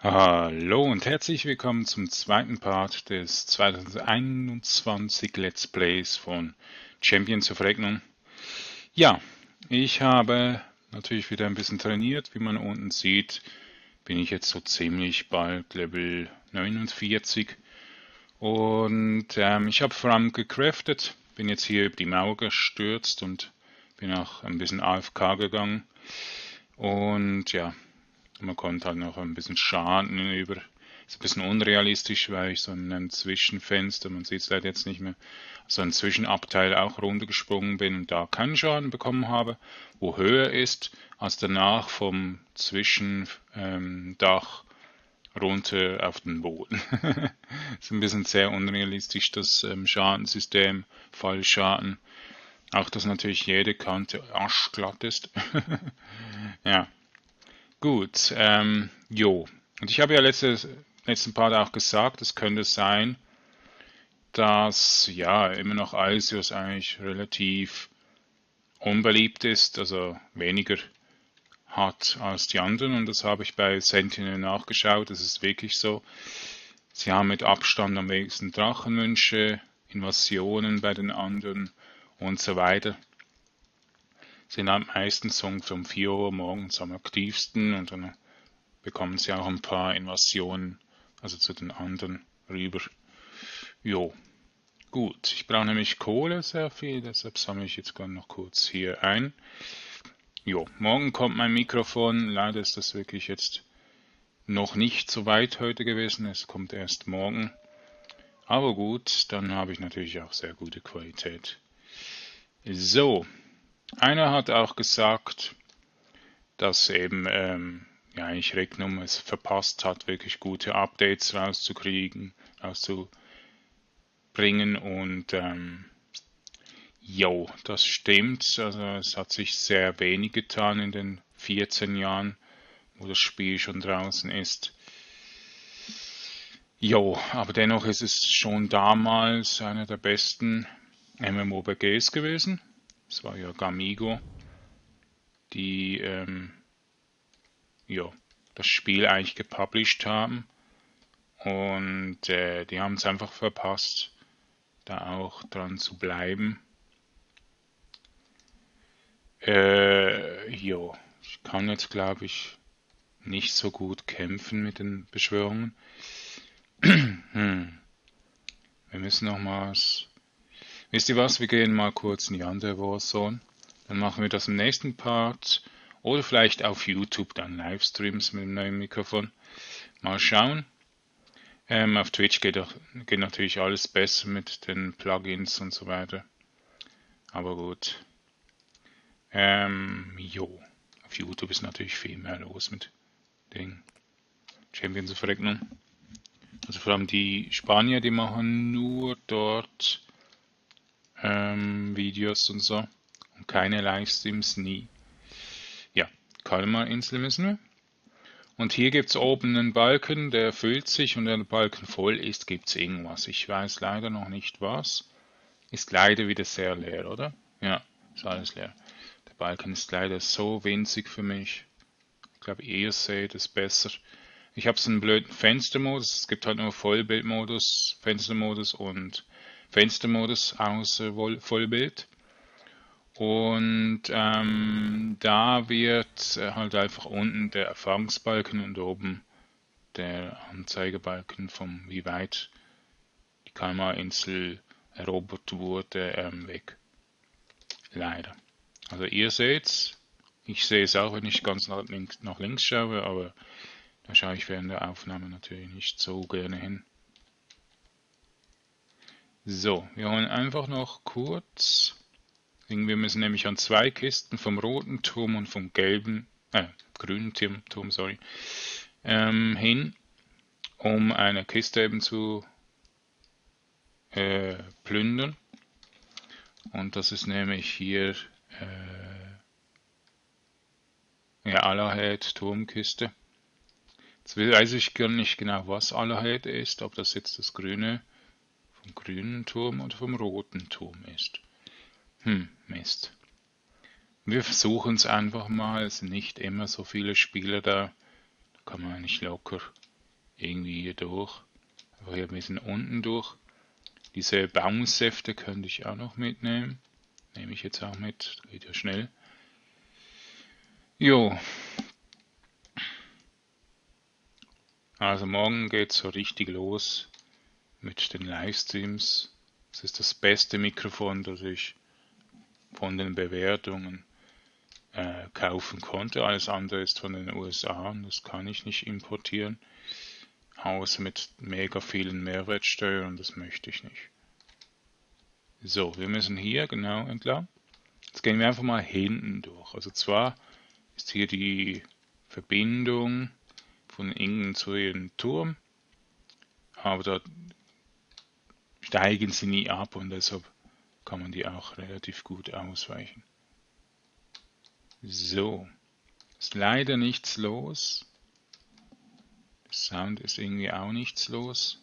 Hallo und herzlich willkommen zum zweiten Part des 2021 Let's Plays von Champions of Regnum. Ja, ich habe natürlich wieder ein bisschen trainiert. Wie man unten sieht, bin ich jetzt so ziemlich bald Level 49. Und ich habe vor allem gecraftet, bin jetzt hier über die Mauer gestürzt und bin auch ein bisschen AFK gegangen. Und ja, man kommt halt noch ein bisschen Schaden über. Ist ein bisschen unrealistisch, weil ich so in einem Zwischenfenster, man sieht es leider jetzt nicht mehr, so ein Zwischenabteil auch runtergesprungen bin und da keinen Schaden bekommen habe, wo höher ist als danach vom Zwischendach runter auf den Boden. Ist ein bisschen sehr unrealistisch, das Schadensystem, Fallschaden. Auch, dass natürlich jede Kante arschglatt ist. Ja. Gut, jo. Und ich habe ja letzten Part auch gesagt, es könnte sein, dass ja immer noch Iceos eigentlich relativ unbeliebt ist, also weniger hat als die anderen. Und das habe ich bei Sentinel nachgeschaut, das ist wirklich so. Sie haben mit Abstand am wenigsten Drachenwünsche, Invasionen bei den anderen und so weiter. Sind halt meistens so um 4 Uhr morgens am aktivsten und dann bekommen sie auch ein paar Invasionen, also zu den anderen rüber. Jo, gut. Ich brauche nämlich Kohle sehr viel, deshalb sammle ich jetzt gerade noch kurz hier ein. Jo, morgen kommt mein Mikrofon. Leider ist das wirklich jetzt noch nicht so weit heute gewesen. Es kommt erst morgen. Aber gut, dann habe ich natürlich auch sehr gute Qualität. So, einer hat auch gesagt, dass eben ja, eigentlich Regnum es verpasst hat, wirklich gute Updates rauszubringen und jo, das stimmt. Also es hat sich sehr wenig getan in den 14 Jahren, wo das Spiel schon draußen ist. Jo, aber dennoch ist es schon damals einer der besten MMORPGs gewesen. Es war ja Gamigo, die ja, das Spiel eigentlich gepublished haben. Und die haben es einfach verpasst, da auch dran zu bleiben. Jo, ich kann jetzt, glaube ich, nicht so gut kämpfen mit den Beschwörungen. Wir müssen nochmals. Wisst ihr was? Wir gehen mal kurz in die andere Warzone. Dann machen wir das im nächsten Part. Oder vielleicht auf YouTube dann Livestreams mit dem neuen Mikrofon. Mal schauen. Auf Twitch geht natürlich alles besser mit den Plugins und so weiter. Aber gut. Jo. Auf YouTube ist natürlich viel mehr los mit den Champions of Regnum. Also vor allem die Spanier, die machen nur dort Videos und so. Und keine Livestreams, nie. Ja, Kalmar-Insel müssen wir. Und hier gibt es oben einen Balken, der füllt sich und wenn der Balken voll ist, gibt es irgendwas. Ich weiß leider noch nicht was. Ist leider wieder sehr leer, oder? Ja, ist alles leer. Der Balken ist leider so winzig für mich. Ich glaube, ihr seht es besser. Ich habe so einen blöden Fenstermodus. Es gibt halt nur Vollbildmodus, Fenstermodus und Fenstermodus außer Vollbild. Und da wird halt einfach unten der Erfahrungsbalken und oben der Anzeigebalken vom wie weit die Kalmar-Insel erobert wurde weg. Leider. Also ihr seht's. Ich sehe es auch, wenn ich ganz nach links schaue, aber da schaue ich während der Aufnahme natürlich nicht so gerne hin. So, wir holen einfach noch kurz. Wir müssen nämlich an 2 Kisten vom roten Turm und vom grünen Turm, sorry, hin, um eine Kiste eben zu plündern. Und das ist nämlich hier ja, Allahed Turmkiste. Jetzt weiß ich gar nicht genau, was Allahed ist, ob das jetzt das grüne vom grünen Turm oder vom roten Turm ist. Mist. Wir versuchen es einfach mal. Es sind nicht immer so viele Spieler da. Da kann man eigentlich locker irgendwie hier durch. Aber hier ein bisschen unten durch. Diese Baumsäfte könnte ich auch noch mitnehmen. Nehme ich jetzt auch mit, geht ja schnell. Jo, also morgen geht's so richtig los mit den Livestreams. Das ist das beste Mikrofon, das ich von den Bewertungen kaufen konnte. Alles andere ist von den USA und das kann ich nicht importieren. Außer mit mega vielen Mehrwertsteuern und das möchte ich nicht. So, wir müssen hier genau entlang. Jetzt gehen wir einfach mal hinten durch. Also zwar ist hier die Verbindung von Ingen zu ihrem Turm, aber da steigen sie nie ab und deshalb kann man die auch relativ gut ausweichen. So, ist leider nichts los. Der Sound ist irgendwie auch nichts los.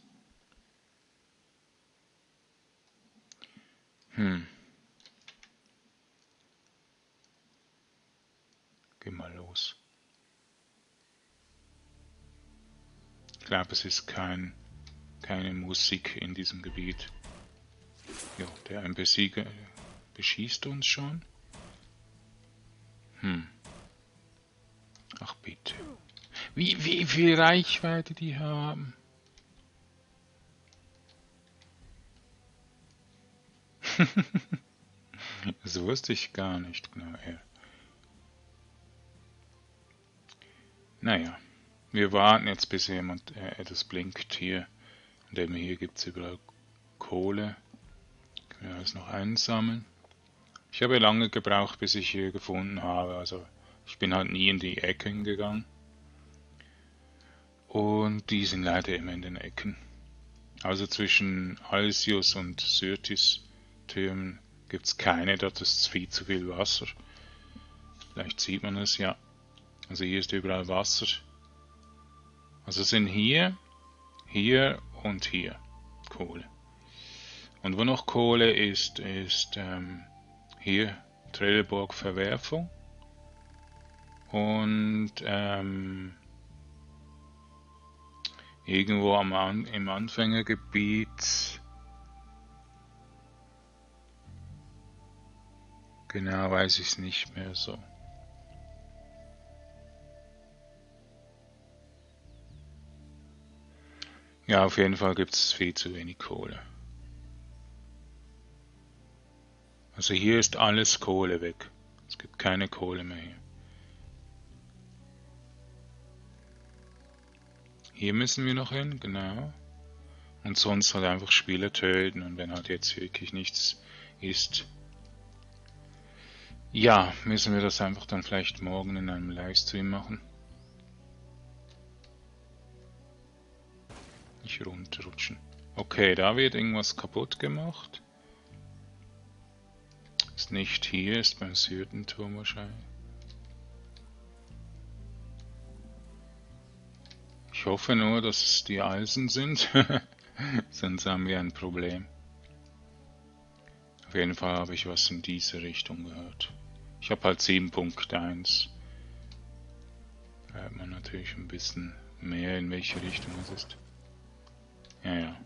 Geh mal los. Ich glaube, es ist keine Musik in diesem Gebiet. Ja, der NPC beschießt uns schon. Ach bitte. Wie viel Reichweite die haben. Das wusste ich gar nicht genau. Naja, wir warten jetzt, bis jemand etwas blinkt hier. Und eben hier gibt es überall Kohle. Können wir alles noch einsammeln. Ich habe lange gebraucht, bis ich hier gefunden habe. Also ich bin halt nie in die Ecken gegangen. Und die sind leider immer in den Ecken. Also zwischen Alsius und Syrtis Türmen gibt es keine, dort ist viel zu viel Wasser. Vielleicht sieht man es, ja. Also hier ist überall Wasser. Also sind hier und hier Kohle. Und wo noch Kohle ist hier Trelleborg Verwerfung. Und irgendwo im Anfängergebiet, genau weiß ich es nicht mehr so. Ja, auf jeden Fall gibt es viel zu wenig Kohle. Also hier ist alles Kohle weg. Es gibt keine Kohle mehr hier. Hier müssen wir noch hin, genau. Und sonst halt einfach Spieler töten und wenn halt jetzt wirklich nichts ist, ja, müssen wir das einfach dann vielleicht morgen in einem Livestream machen. Nicht runterrutschen. Okay, da wird irgendwas kaputt gemacht. Ist nicht hier, ist beim Südenturm wahrscheinlich. Ich hoffe nur, dass es die Eisen sind, sonst haben wir ein Problem. Auf jeden Fall habe ich was in diese Richtung gehört. Ich habe halt 7.1. Da hört man natürlich ein bisschen mehr, in welche Richtung es ist. Ja.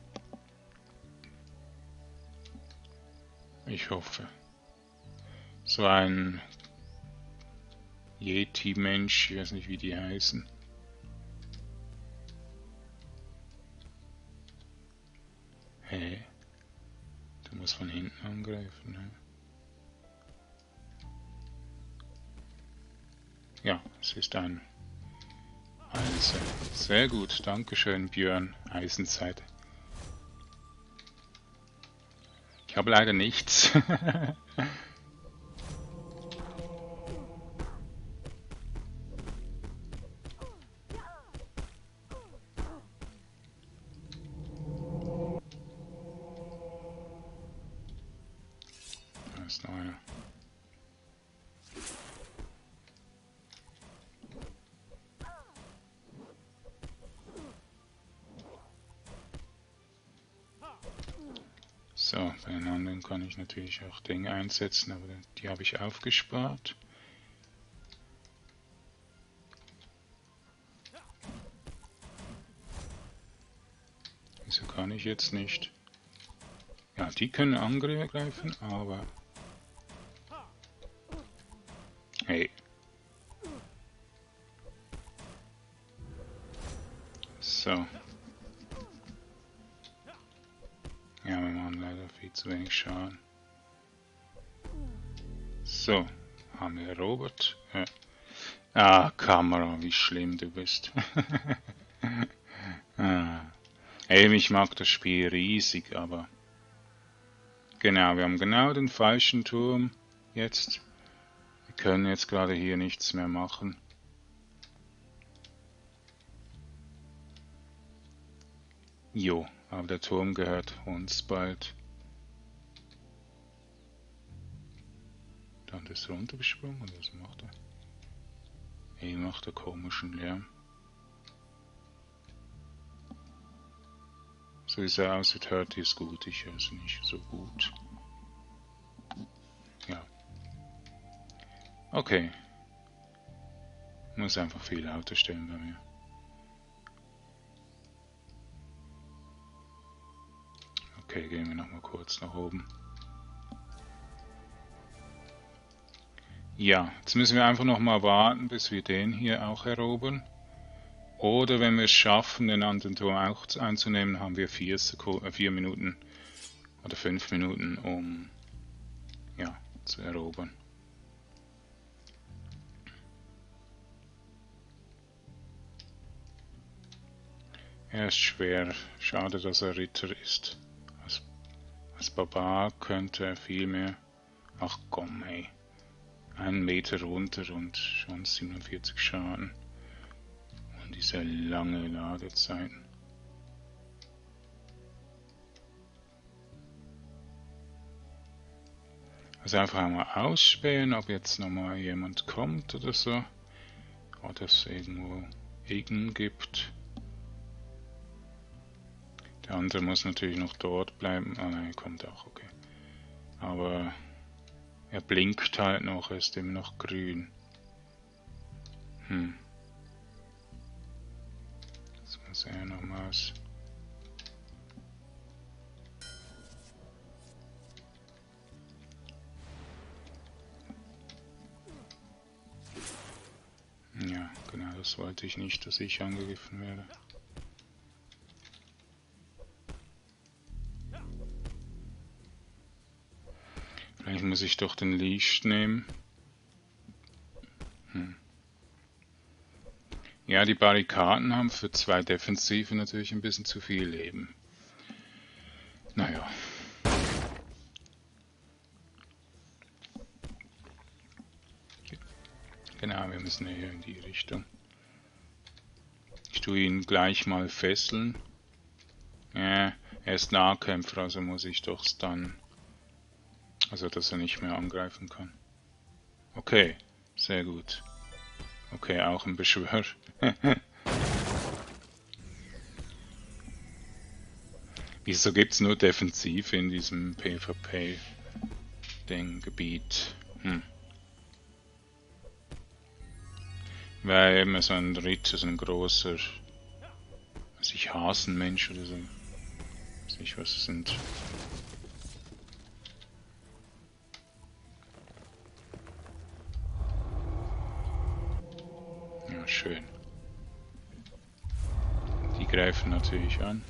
Ich hoffe. So ein Yeti-Mensch, ich weiß nicht, wie die heißen. Hey, du musst von hinten angreifen, ne? Ja, es ist ein Eisen. Sehr gut, dankeschön Björn, Eisenzeit. Ich habe leider nichts. Da ist noch einer. So, bei den anderen kann ich natürlich auch Dinge einsetzen, aber die habe ich aufgespart. Wieso kann ich jetzt nicht? Ja, die können angreifen, aber... Hey. So. Ja, wir machen leider viel zu wenig Schaden. So, haben wir Robert. Ja. Ah, Kamera, wie schlimm du bist. Ah. Ey, ich mag das Spiel riesig, aber... Genau, wir haben genau den falschen Turm jetzt. Wir können jetzt gerade hier nichts mehr machen. Jo, aber der Turm gehört uns bald. Dann ist er runtergesprungen, oder was macht er? Ey, macht er komischen Lärm. So wie er aussieht, hört ist gut, ich höre es nicht so gut. Ja. Okay. Muss einfach viel lauter stellen bei mir. Okay, gehen wir nochmal kurz nach oben. Ja, jetzt müssen wir einfach nochmal warten, bis wir den hier auch erobern. Oder wenn wir es schaffen, den anderen Turm auch einzunehmen, haben wir 4 Minuten oder 5 Minuten, um ja, zu erobern. Er ist schwer. Schade, dass er Ritter ist. Als Barbar könnte er viel mehr. Ach komm, hey. 1 Meter runter und schon 47 Schaden. Und diese lange Ladezeiten. Also einfach einmal ausspähen, ob jetzt nochmal jemand kommt oder so. Oder es irgendwo Regen gibt. Der andere muss natürlich noch dort bleiben. Ah nein, kommt auch, okay. Aber er blinkt halt noch, er ist immer noch grün. Jetzt muss er nochmals. Ja, genau, das wollte ich nicht, dass ich angegriffen werde. Vielleicht muss ich doch den Leash nehmen. Ja, die Barrikaden haben für 2 Defensive natürlich ein bisschen zu viel Leben. Naja. Genau, wir müssen hier in die Richtung. Ich tue ihn gleich mal fesseln. Ja, er ist Nahkämpfer, also muss ich doch dann... Also, dass er nicht mehr angreifen kann. Okay, sehr gut. Okay, auch ein Beschwör. Wieso gibt's nur Defensive in diesem PvP-Gebiet? Weil immer so ein Ritter, so ein großer, weiß ich, Hasenmensch oder so. Weiß nicht, was es sind. Ja, schön. Die greifen natürlich an.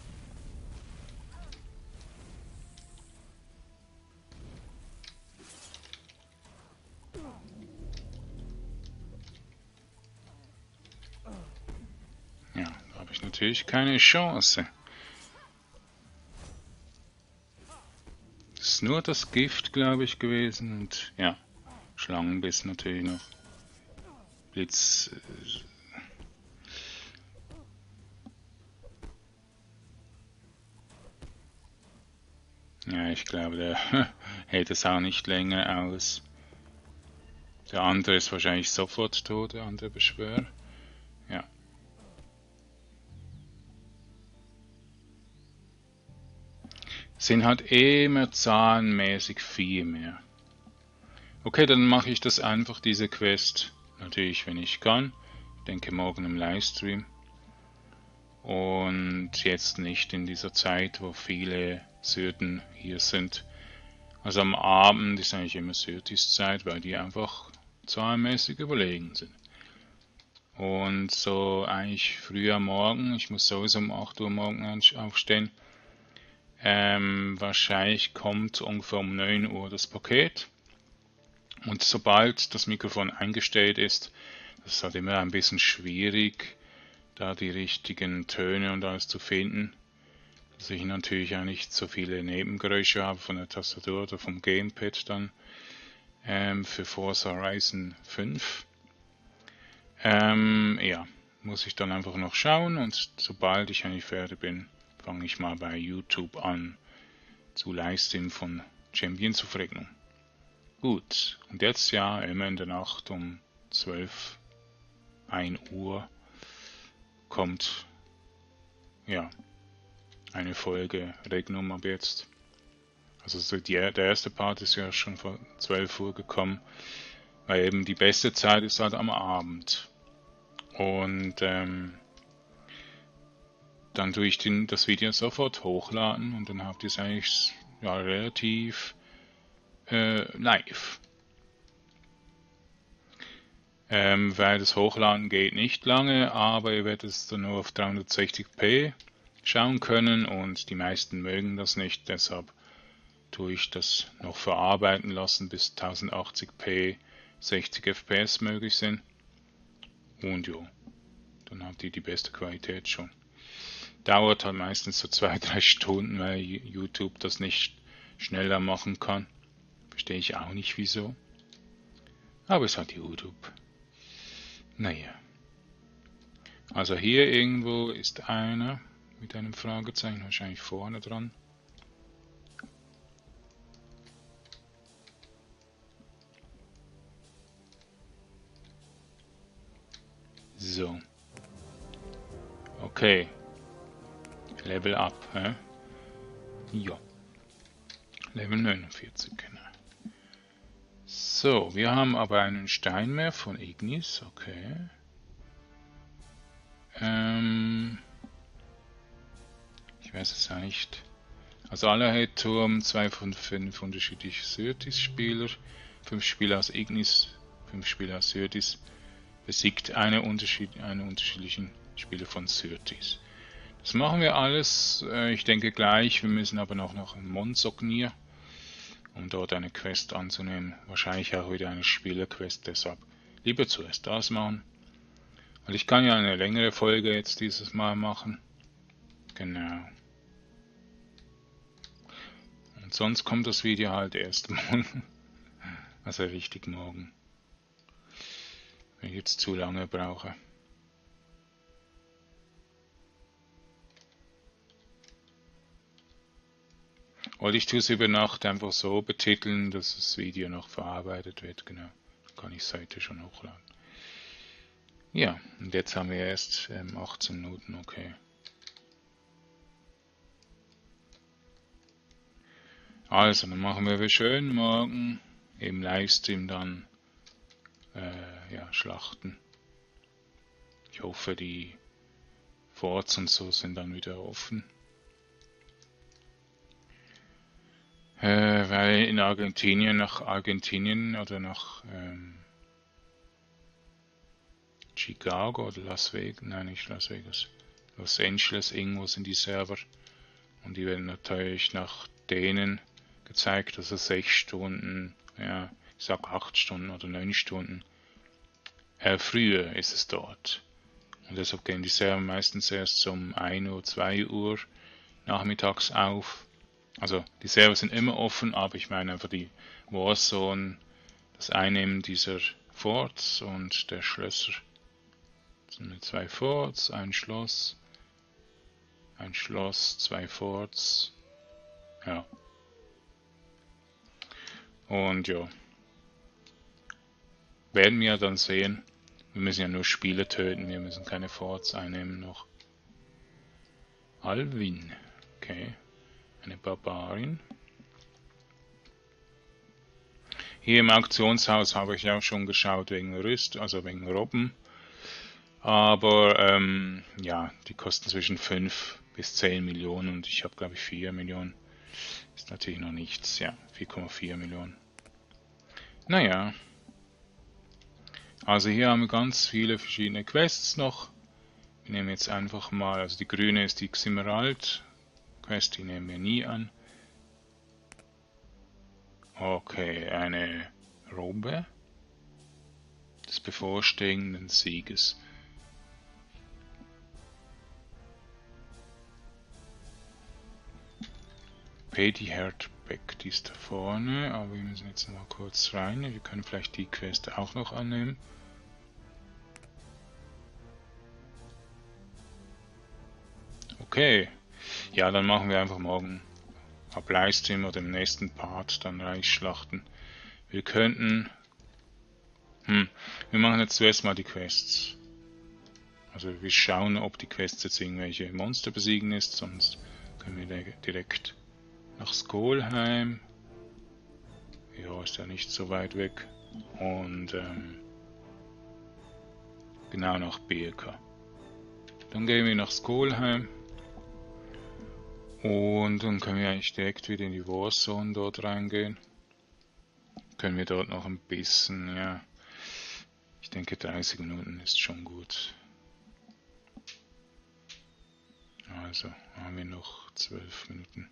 Ja, da habe ich natürlich keine Chance. Das ist nur das Gift, glaube ich, gewesen. Und ja, Schlangenbiss natürlich noch. Blitz. Ja, ich glaube, der hält es auch nicht länger aus. Der andere ist wahrscheinlich sofort tot, der andere Beschwörer. Ja. Sind halt immer zahlenmäßig viel mehr. Okay, dann mache ich das einfach, diese Quest. Natürlich, wenn ich kann. Ich denke morgen im Livestream. und jetzt nicht in dieser Zeit, wo viele Syrten hier sind. Also am Abend ist eigentlich immer Syrtis Zeit, weil die einfach zahlenmäßig überlegen sind. Und so eigentlich früh am Morgen, ich muss sowieso um 8 Uhr morgens aufstehen, wahrscheinlich kommt ungefähr um 9 Uhr das Paket. Und sobald das Mikrofon eingestellt ist, das ist halt immer ein bisschen schwierig, da die richtigen Töne und alles zu finden, dass ich natürlich auch nicht so viele Nebengeräusche habe von der Tastatur oder vom Gamepad dann für Forza Horizon 5. Ja, muss ich dann einfach noch schauen und sobald ich eigentlich fertig bin, fange ich mal bei YouTube an zu Livestream von Champions of Regnum. Gut, und jetzt ja immer in der Nacht um 12, 1 Uhr kommt ja eine Folge Regnum ab jetzt. Also der erste Part ist ja schon vor 12 Uhr gekommen, weil eben die beste Zeit ist halt am Abend. Und dann tue ich das Video sofort hochladen und dann habt ihr es eigentlich ja, relativ live. Weil das Hochladen geht nicht lange, aber ihr werdet es dann nur auf 360p schauen können und die meisten mögen das nicht, deshalb tue ich das noch verarbeiten lassen, bis 1080p 60 fps möglich sind. Und jo, dann habt ihr die beste Qualität schon. Dauert halt meistens so 2-3 Stunden, weil YouTube das nicht schneller machen kann. Verstehe ich auch nicht wieso. Aber es hat YouTube. Naja. Also hier irgendwo ist einer mit einem Fragezeichen, wahrscheinlich vorne dran. So. Okay. Level up, hä? Ja. Level 49, genau. So, wir haben aber einen Stein mehr von Ignis, okay. Ich weiß es ja nicht. Also Allerhead-Turm, 2 von 5 unterschiedliche Syrtis-Spieler, 5 Spieler aus Ignis, 5 Spieler aus Syrtis, besiegt einen unterschiedlichen Spieler von Syrtis. Das machen wir alles, ich denke gleich, wir müssen aber noch nach Monsognir, um dort eine Quest anzunehmen. Wahrscheinlich auch wieder eine Spielerquest, deshalb lieber zuerst das machen. Und ich kann ja eine längere Folge jetzt dieses Mal machen. Genau. Und sonst kommt das Video halt erst morgen. Also richtig morgen. Wenn ich jetzt zu lange brauche. Oder ich tue es über Nacht einfach so betiteln, dass das Video noch verarbeitet wird. Genau. Dann kann ich es heute schon hochladen. Ja, und jetzt haben wir erst 18 Minuten, okay. Also, dann machen wir schön morgen im Livestream dann ja, Schlachten. Ich hoffe, die Forts und so sind dann wieder offen. Weil in Argentinien, nach Argentinien oder nach Chicago oder Las Vegas, nein nicht Las Vegas, Los Angeles, irgendwo sind die Server und die werden natürlich nach denen gezeigt, also 6 Stunden, ja, ich sag 8 Stunden oder 9 Stunden früher ist es dort. Und deshalb gehen die Server meistens erst um 1 Uhr, 2 Uhr nachmittags auf. Also die Server sind immer offen, aber ich meine einfach die Warzone, das Einnehmen dieser Forts und der Schlösser. Das sind 2 Forts, ein Schloss, 2 Forts. Ja. Und ja. Werden wir dann sehen. Wir müssen ja nur Spiele töten, wir müssen keine Forts einnehmen noch. Alvin. Okay. Eine Barbarin. Hier im Auktionshaus habe ich auch schon geschaut wegen Rüst, also wegen Robben. Aber ja, die kosten zwischen 5 bis 10 Millionen und ich habe glaube ich 4 Millionen. Ist natürlich noch nichts, ja, 4,4 Millionen. Naja, also hier haben wir ganz viele verschiedene Quests noch. Wir nehmen jetzt einfach mal, also die grüne ist die Xemerald Quest, die nehmen wir nie an. Okay, eine Robe des bevorstehenden Sieges. Paddy Herdbeck, die ist da vorne, aber wir müssen jetzt mal kurz rein. Wir können vielleicht die Quest auch noch annehmen. Okay, ja, dann machen wir einfach morgen ab Livestream oder im nächsten Part dann Reichsschlachten. Wir könnten... wir machen jetzt zuerst mal die Quests. Also wir schauen, ob die Quests jetzt irgendwelche Monster besiegen ist, sonst können wir direkt nach Skolheim. Ja, ist ja nicht so weit weg. Und genau nach Birka. Dann gehen wir nach Skolheim. Und dann können wir eigentlich direkt wieder in die Warzone dort reingehen. Können wir dort noch ein bisschen, ja. Ich denke 30 Minuten ist schon gut. Also haben wir noch 12 Minuten.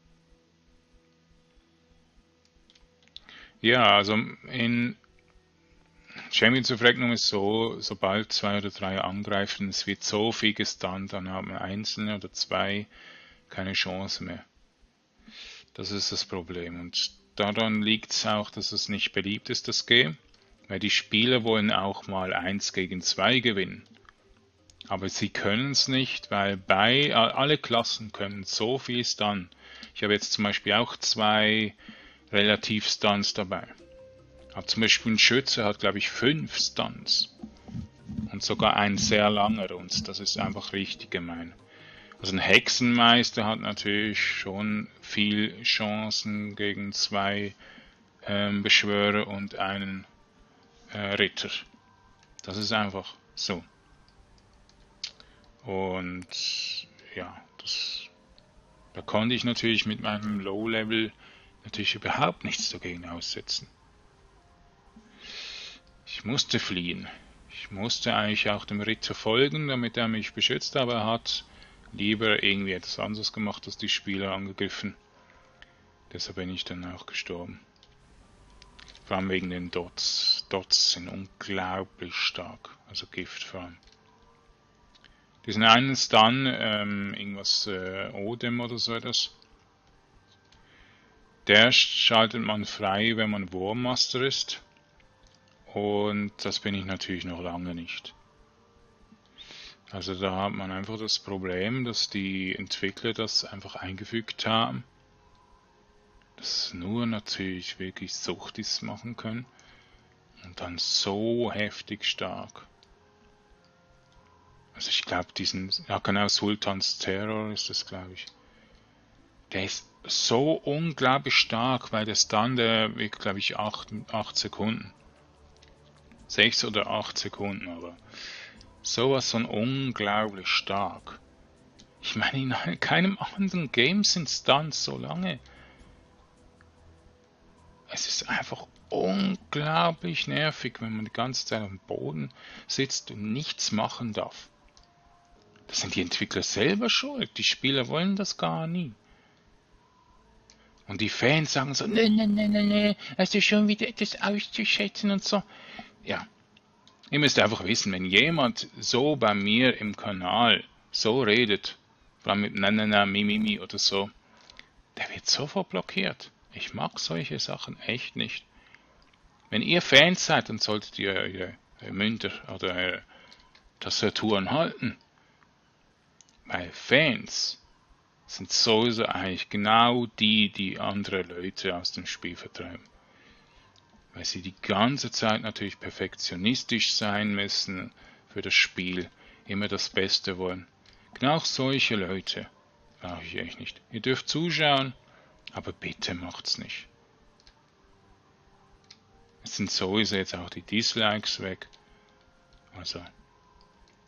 Ja, also in Champions of Regnum ist so, sobald 2 oder 3 angreifen, es wird so viel gestunt, dann haben wir einzelne oder 2 keine Chance mehr. Das ist das Problem. Und daran liegt es auch, dass es nicht beliebt ist, das Game. Weil die Spieler wollen auch mal 1 gegen 2 gewinnen. Aber sie können es nicht, weil alle Klassen können so viel Stun. Ich habe jetzt zum Beispiel auch 2 relativ Stuns dabei. Aber zum Beispiel ein Schütze hat, glaube ich, 5 Stuns. Und sogar ein sehr langer, und das ist einfach richtig gemein. Also ein Hexenmeister hat natürlich schon viel Chancen gegen 2 Beschwörer und einen Ritter. Das ist einfach so. Und ja, da konnte ich natürlich mit meinem Low-Level natürlich überhaupt nichts dagegen aussetzen. Ich musste fliehen. Ich musste eigentlich auch dem Ritter folgen, damit er mich beschützt, aber er hat lieber irgendwie etwas anderes gemacht, als die Spieler angegriffen. Deshalb bin ich dann auch gestorben. Vor allem wegen den Dots. Dots sind unglaublich stark, also Gift vor allem. Diesen einen Stun, irgendwas Odem oder so etwas, der schaltet man frei, wenn man Warmaster ist. Und das bin ich natürlich noch lange nicht. Also da hat man einfach das Problem, dass die Entwickler das einfach eingefügt haben. Dass nur natürlich wirklich Suchtis machen können. Und dann so heftig stark. Also ich glaube ja genau, Sultans Terror ist das, glaube ich. Der ist so unglaublich stark, weil der Stun, der wirkt, glaube ich, 8 Sekunden. 6 oder 8 Sekunden, aber sowas von unglaublich stark. Ich meine, in keinem anderen Game sind Stunts so lange. Es ist einfach unglaublich nervig, wenn man die ganze Zeit am Boden sitzt und nichts machen darf. Das sind die Entwickler selber schuld. Die Spieler wollen das gar nie. Und die Fans sagen so, nee, es ist schon wieder etwas auszuschätzen und so. Ja, ihr müsst einfach wissen, wenn jemand so bei mir im Kanal so redet, vor allem mit mimimi oder so, der wird sofort blockiert. Ich mag solche Sachen echt nicht. Wenn ihr Fans seid, dann solltet ihr eure Münder oder eure Tastaturen halten. Weil Fans sind sowieso eigentlich genau die andere Leute aus dem Spiel vertreiben. Weil sie die ganze Zeit natürlich perfektionistisch sein müssen für das Spiel, immer das Beste wollen. Genau solche Leute brauche ich echt nicht. Ihr dürft zuschauen, aber bitte macht's nicht. Es sind sowieso jetzt auch die Dislikes weg. Also,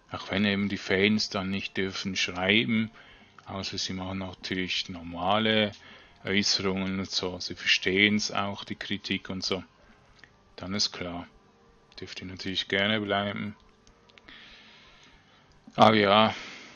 Auch wenn eben die Fans dann nicht dürfen schreiben, außer sie machen natürlich normale Äußerungen und so. Sie verstehen es auch, die Kritik und so. Dann ist klar. Dürfte natürlich gerne bleiben. Aber ja,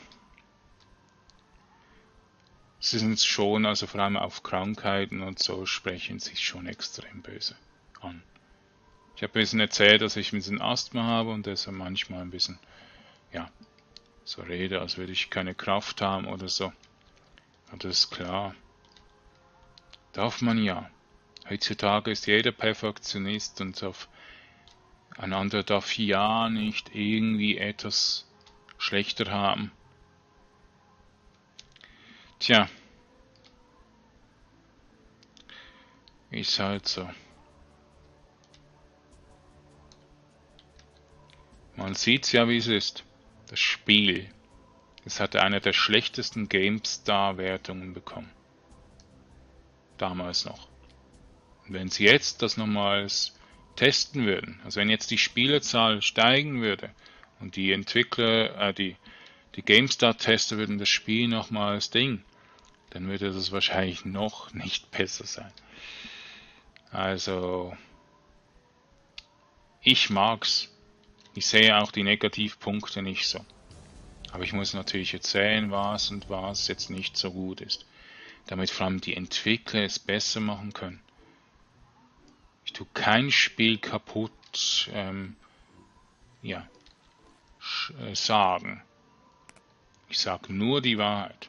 sie sind schon, also vor allem auf Krankheiten und so, sprechen sich schon extrem böse an. Ich habe ein bisschen erzählt, dass ich ein bisschen Asthma habe und deshalb manchmal ein bisschen, ja, so rede, als würde ich keine Kraft haben oder so. Aber das ist klar. Darf man ja. Heutzutage ist jeder Perfektionist und ein anderer darf ja nicht irgendwie etwas schlechter haben. Tja, ist halt so. Man sieht's ja, wie es ist. Das Spiel. Es hatte eine der schlechtesten GameStar-Wertungen bekommen. Damals noch. Und wenn sie jetzt das nochmals testen würden, also wenn jetzt die Spielerzahl steigen würde und die Entwickler, die GameStar-Tester würden das Spiel nochmals dann würde das wahrscheinlich noch nicht besser sein. Also, ich mag's. Ich sehe auch die Negativpunkte nicht so. Aber ich muss natürlich erzählen, was und was jetzt nicht so gut ist. Damit vor allem die Entwickler es besser machen können. Ich tue kein Spiel kaputt sagen. Ich sage nur die Wahrheit.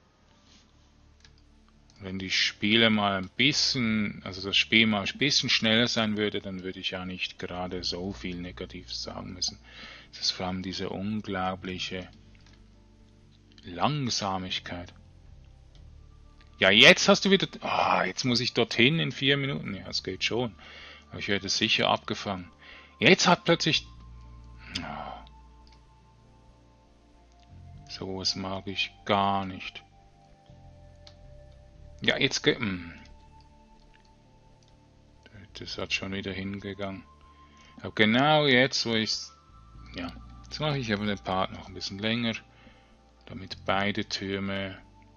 Wenn die Spiele mal ein bisschen, also das Spiel mal ein bisschen schneller sein würde, dann würde ich ja nicht gerade so viel Negatives sagen müssen. Das ist vor allem diese unglaubliche Langsamigkeit. Ja, jetzt hast du wieder, jetzt muss ich dorthin in 4 Minuten. Ja, es geht schon. Aber ich werde sicher abgefangen. Jetzt hat plötzlich, sowas mag ich gar nicht. Ja, jetzt geht, das hat schon wieder hingegangen. Aber genau jetzt, wo ich, ja, jetzt mache ich aber den Part noch ein bisschen länger, damit beide Türme,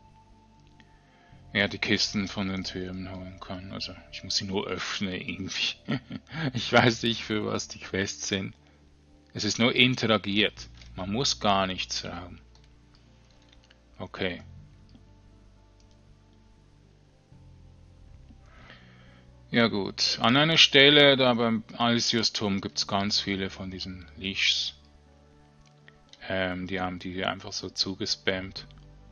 die Kisten von den Türmen holen kann. Also ich muss sie nur öffnen irgendwie. Ich weiß nicht, für was die Quests sind. Es ist nur interagiert. Man muss gar nichts sagen. Okay. Ja gut, an einer Stelle, da beim Alsius-Turm gibt es ganz viele von diesen Leashs. Die haben die einfach so zugespammt.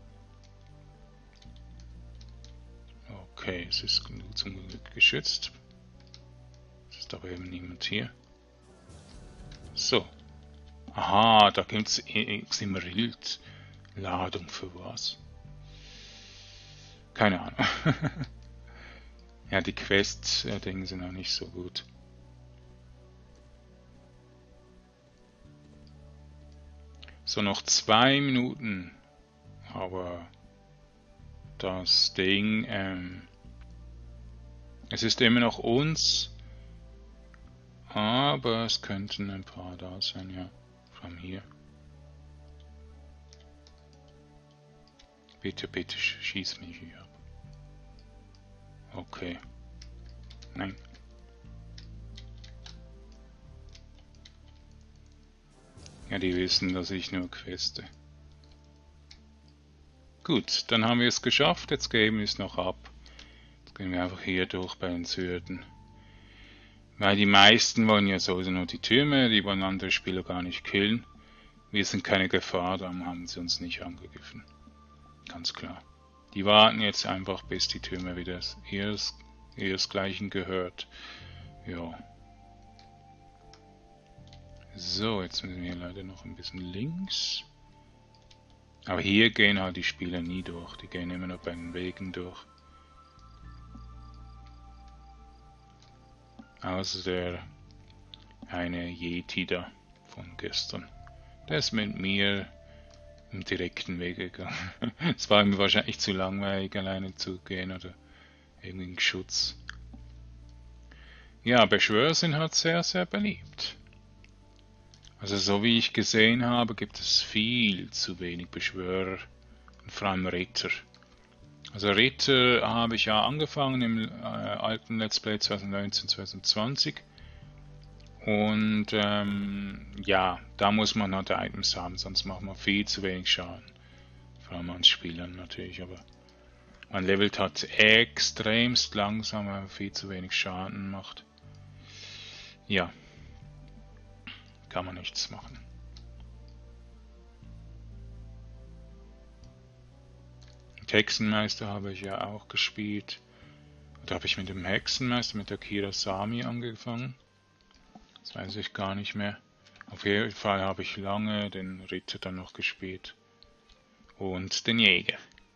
Okay, es ist zum Glück geschützt. Es ist aber eben niemand hier. So. Aha, da gibt es Ximrild-Ladung für was. Keine Ahnung. Ja, die Quests-Dinge sind auch nicht so gut. So, noch 2 Minuten. Aber das Ding, es ist immer noch uns. Aber es könnten ein paar da sein, ja. Von hier. Bitte, bitte, schieß mich hier ab. Okay. Nein. Ja, die wissen, dass ich nur queste. Gut, dann haben wir es geschafft. Jetzt geben wir es noch ab. Jetzt gehen wir einfach hier durch bei den Syrten. Weil die meisten wollen ja sowieso nur die Türme, die wollen andere Spieler gar nicht killen. Wir sind keine Gefahr, darum haben sie uns nicht angegriffen. Ganz klar. Die warten jetzt einfach, bis die Türme wieder ihresgleichen gehört. Ja. So, jetzt müssen wir leider noch ein bisschen links. Aber hier gehen halt die Spieler nie durch. Die gehen immer noch bei den Wegen durch. Außer der eine Yeti da von gestern. Der ist mit mir im direkten Weg gegangen. Es war ihm wahrscheinlich zu langweilig, alleine zu gehen oder irgendwie ein Schutz. Ja, Beschwörer sind halt sehr, sehr beliebt. Also so wie ich gesehen habe, gibt es viel zu wenig Beschwörer und vor allem Ritter. Also Ritter habe ich ja angefangen im alten Let's Play 2019-2020 und ja, da muss man halt Items haben, sonst macht man viel zu wenig Schaden. Vor allem an Spielern natürlich, aber man levelt halt extremst langsam, weil man viel zu wenig Schaden macht. Ja, kann man nichts machen. Hexenmeister habe ich ja auch gespielt. Da habe ich mit dem Hexenmeister, mit der Kirasami angefangen. Das weiß ich gar nicht mehr. Auf jeden Fall habe ich lange den Ritter dann noch gespielt. Und den Jäger.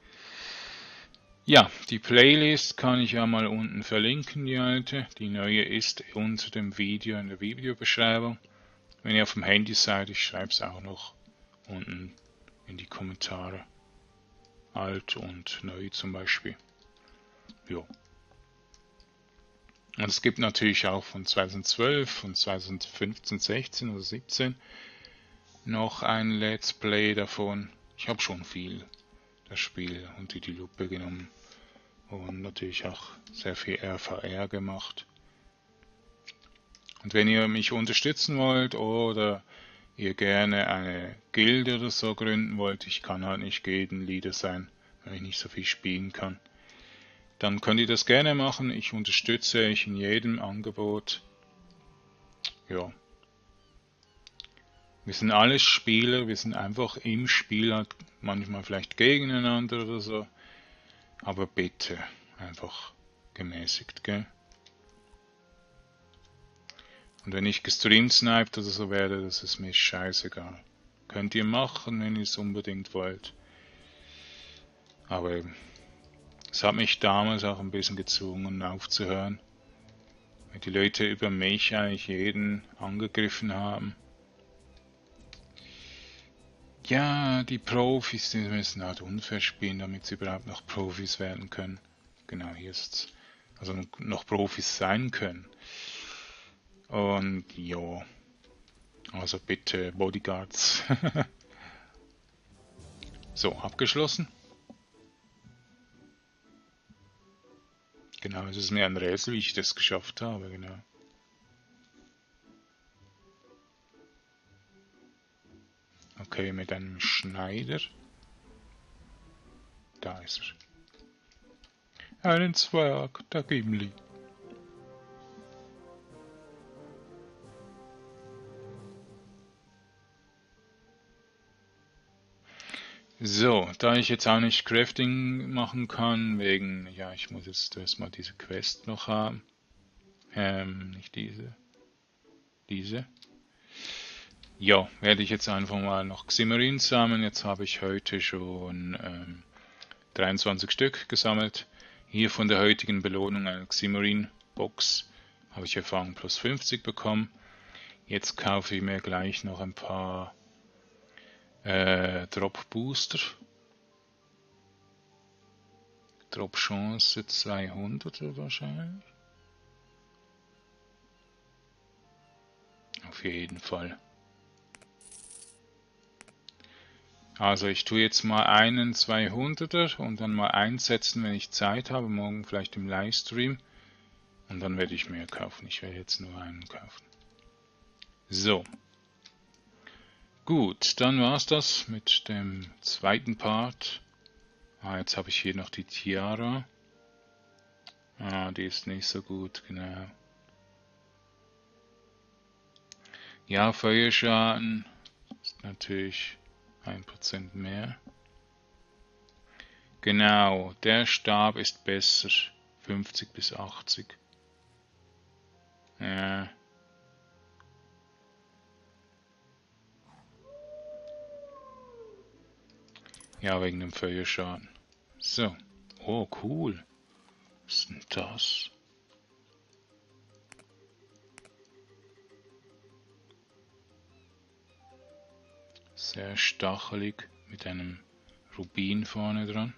Ja, die Playlist kann ich ja mal unten verlinken, die alte. Die neue ist unter dem Video in der Videobeschreibung. Wenn ihr auf dem Handy seid, ich schreibe es auch noch unten in die Kommentare. Alt und neu zum Beispiel. Jo. Und es gibt natürlich auch von 2012, von 2015, 16 oder 17 noch ein Let's Play davon. Ich habe schon viel das Spiel unter die Lupe genommen und natürlich auch sehr viel RVR gemacht. Und wenn ihr mich unterstützen wollt oder ihr gerne eine Gilde oder so gründen wollt, ich kann halt nicht Gildenleader sein, weil ich nicht so viel spielen kann, dann könnt ihr das gerne machen. Ich unterstütze euch in jedem Angebot. Ja. Wir sind alles Spieler, wir sind einfach im Spiel, halt manchmal vielleicht gegeneinander oder so. Aber bitte, einfach gemäßigt, gell? Und wenn ich gestreamt sniped oder so werde, das ist mir scheißegal. Könnt ihr machen, wenn ihr es unbedingt wollt. Aber es hat mich damals auch ein bisschen gezwungen, aufzuhören. Weil die Leute über mich eigentlich jeden angegriffen haben. Ja, die Profis, die müssen halt unfair spielen, damit sie überhaupt noch Profis werden können. Genau, hier ist's. Also noch Profis sein können. Und ja, also bitte Bodyguards. So, abgeschlossen. Genau, es ist mir ein Rätsel, wie ich das geschafft habe, genau. Okay, mit einem Schneider. Da ist er. Einen Zwerg, der Gimli. So, da ich jetzt auch nicht Crafting machen kann, wegen, ja, ich muss jetzt erstmal diese Quest noch haben. Nicht diese. Diese. Ja, werde ich jetzt einfach mal noch Ximmerin sammeln. Jetzt habe ich heute schon 23 Stück gesammelt. Hier von der heutigen Belohnung eine Ximmerin-Box habe ich Erfahrung plus 50 bekommen. Jetzt kaufe ich mir gleich noch ein paar Drop Booster. Drop Chance 200 wahrscheinlich. Auf jeden Fall. Also ich tue jetzt mal einen 200er und dann mal einsetzen, wenn ich Zeit habe, morgen vielleicht im Livestream. Und dann werde ich mehr kaufen. Ich werde jetzt nur einen kaufen. So. Gut, dann war's das mit dem zweiten Part. Jetzt habe ich hier noch die Tiara. Die ist nicht so gut, genau. Ja, Feuerschaden ist natürlich 1% mehr. Genau, der Stab ist besser. 50 bis 80. Ja. Ja, wegen dem Feuerschaden. So. Oh, cool. Was ist denn das? Sehr stachelig mit einem Rubin vorne dran.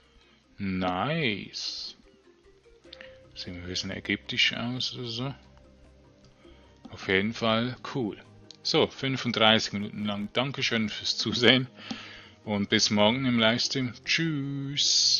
Nice. Sieht ein bisschen ägyptisch aus oder so. Auf jeden Fall cool. So, 35 Minuten lang. Dankeschön fürs Zusehen und bis morgen im Livestream. Tschüss.